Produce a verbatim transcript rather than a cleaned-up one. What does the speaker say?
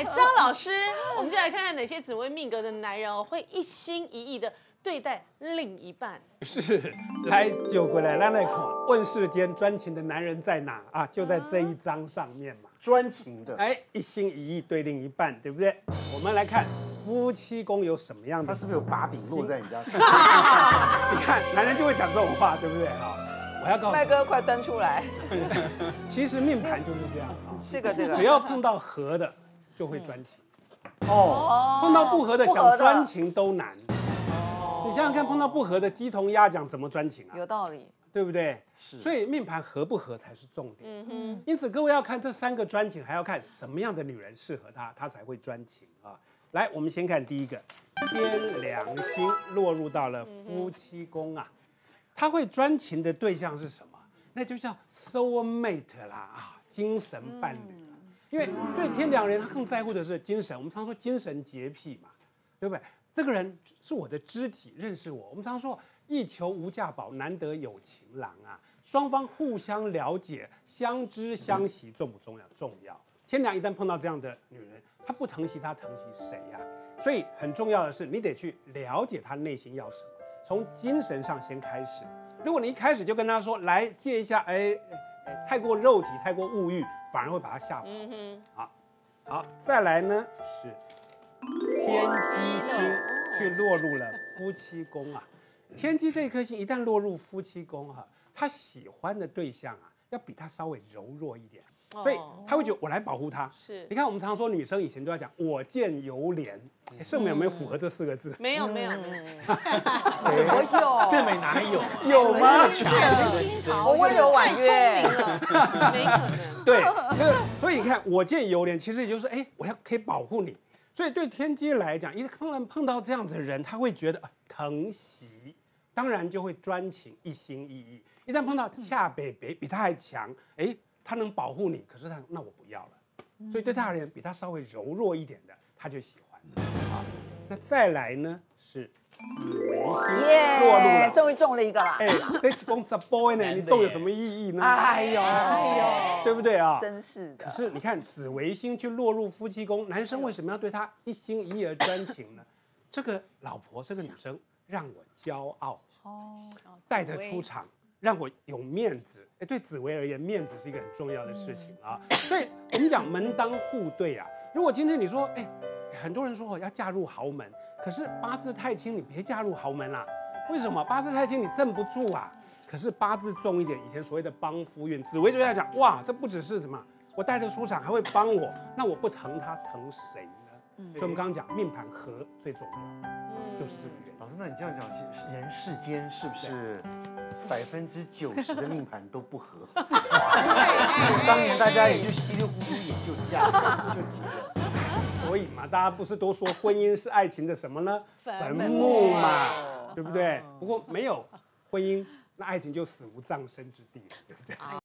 来，张老师，我们就来看看哪些紫微命格的男人哦，会一心一意的对待另一半。 是，来就过来，让来看问世间专情的男人在哪啊？就在这一章上面嘛。 专情的， 哎，一心一意对另一半，对不对？我们来看夫妻宫有什么样的？ 他是不是有把柄落在你家身上？ 你看，男人就会讲这种话，对不对啊？我要告诉麦哥，快登出来！ 其实命盘就是这样啊。 这个这个， 只要碰到合的，就会专情。 哦， 碰到不合的，想专情都难。你想想看，碰到不合的鸡同鸭讲，怎么专情啊？ 有道理， 对不对？ 是。 所以命盘合不合才是重点。 嗯哼。 因此，各位要看这三个专情，还要看什么样的女人适合他，他才会专情啊。来，我们先看第一个，天梁星落入到了夫妻宫啊，他会专情的对象是什么？那就叫 soul mate 啦啊，精神伴侣。因为对天梁人，他更在乎的是精神。我们常说精神洁癖嘛，对不对？这个人是我的知己，认识我。我们常说一求无价宝，难得有情郎啊。双方互相了解、相知相惜，重不重要？重要。天梁一旦碰到这样的女人，他不疼惜她，疼惜谁呀？所以很重要的是，你得去了解他内心要什么，从精神上先开始。如果你一开始就跟他说来借一下，哎，哎太过肉体、太过物欲，反而会把他吓跑。嗯哼，好，好，再来呢是天机星去落入了夫妻宫啊。天机这一颗星一旦落入夫妻宫哈、啊，他喜欢的对象啊，要比他稍微柔弱一点。所以他会觉得我来保护他。 是， 你看我们常说女生以前都要讲我见犹怜，圣美有没有符合这四个字？ 没有没有， 我有， 圣美哪有啊？ 有吗？ 我温柔婉约， 没可能。 对，所以你看我见犹怜，其实也就是哎，我要可以保护你。所以对天机来讲，一碰碰到这样子的人，他会觉得、呃、疼惜，当然就会专情，一心一意。一旦碰到恰北北比他还强，哎。他能保护你，可是他那我不要了，所以对他而言比他稍微柔弱一点的，他就喜欢。好，那再来呢是紫微星落入了， 终于中了一个啦！ 哎，这公十 boy 呢，你中有什么意义呢？ 哎呦哎呦， 对不对啊？ 真是的。 可是你看紫微星去落入夫妻宫，男生为什么要对他一心一意而专情呢？这个老婆，这个女生让我骄傲，哦，带着出场。让我有面子，哎，对紫微而言，面子是一个很重要的事情啊。所以我们讲门当户对啊。如果今天你说，哎，很多人说哦要嫁入豪门，可是八字太轻，你别嫁入豪门啦。为什么？八字太轻，你镇不住啊。可是八字重一点，以前所谓的帮夫运，紫微就在讲，哇，这不只是什么，我带着出场还会帮我，那我不疼他，疼谁呢？嗯、所以我们刚刚讲命盘合最重要，嗯、就是这个原因。 老师，那你这样讲，人世间是不是？百分之九十的命盘都不合，当年大家也就稀里糊涂也就嫁了，就结了。 所以嘛，大家不是都说婚姻是爱情的什么呢？坟墓嘛，对不对？不过没有婚姻，那爱情就死无葬身之地了，对不对？